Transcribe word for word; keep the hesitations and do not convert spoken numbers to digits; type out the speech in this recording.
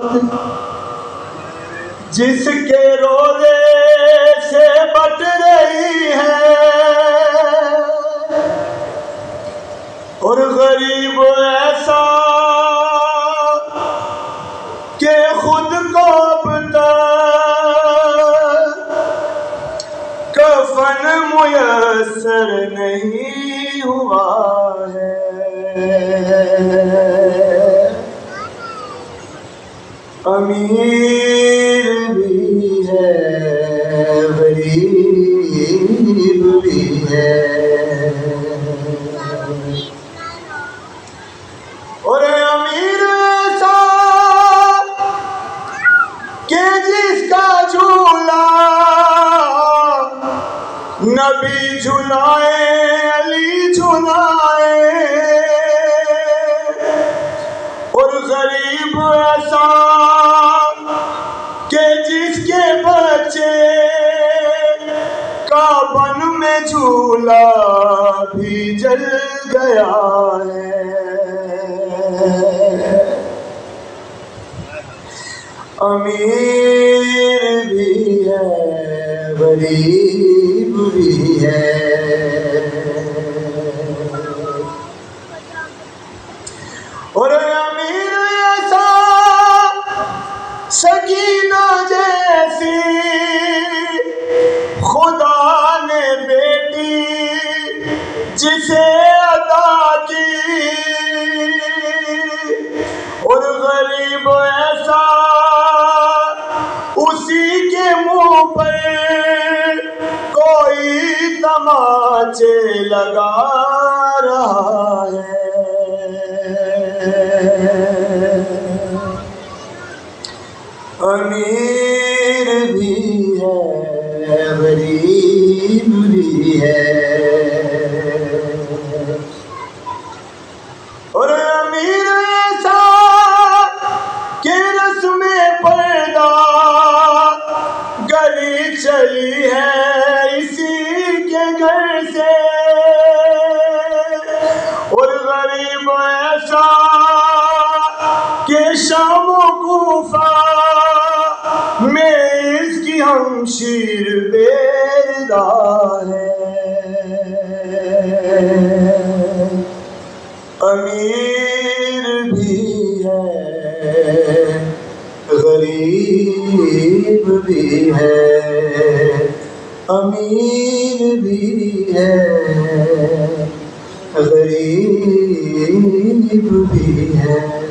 جس کے روزے سے بٹ رہی ہے، اور غریب ایسا کہ خود کو اب تک کفن میسر نہیں ہوا ہے۔ امیر بھی ہے، غریب بھی ہے، اور امیر ایسا کہ جس کا جھولا نبی جھلائے، علی جھلائے، اور غریب ایسا کہ جس کے بچے کا بن میں جھولا بھی جل گیا ہے۔ امیر بھی ہے، غریب بھی ہے، اور امیر ایسا سکینہ جیسی خدا نے بیٹی جسے عطا کی، اور غریب ایسا اسی کے منہ پر کوئی تماچے لگا رہا ہے۔ امیر بھی ہے، غریب بھی ہے، اور امیر ایسا کہ رسم پردہ گلی چلی ہے اسی کے گھر سے، اور غریب ایسا کہ شام و کوفہ میں اس کی ہمشیر بیدار ہے۔ امیر بھی ہے، غریب بھی ہے، امیر بھی ہے، غریب بھی ہے۔